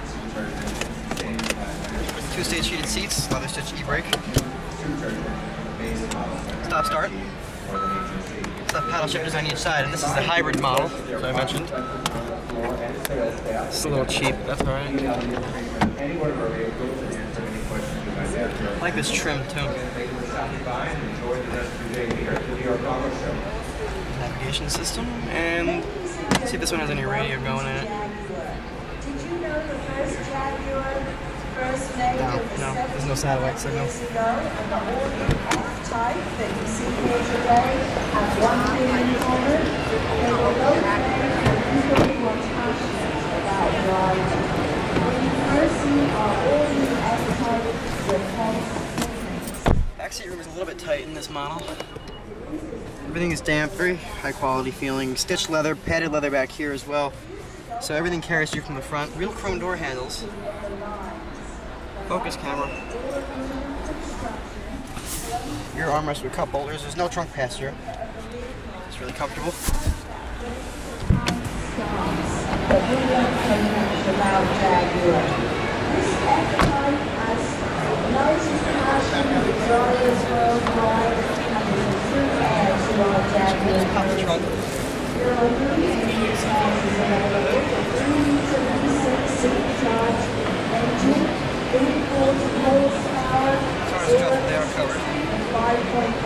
Two-stage heated seats, leather stitch e-brake. Stop start. Left paddle shifters on each side, and this is the hybrid model, as I mentioned. It's a little cheap, that's alright. I like this trim too. Navigation system, and let's see if this one has any radio going in it. No, there's no satellite signal. Backseat room is a little bit tight in this model. Everything is damp, very high quality feeling. Stitched leather, padded leather back here as well. So everything carries through from the front. Real chrome door handles. Focus camera. Rear armrest with cup holders. There's no trunk pass-through. It's really comfortable. Pop the trunk. They are covered.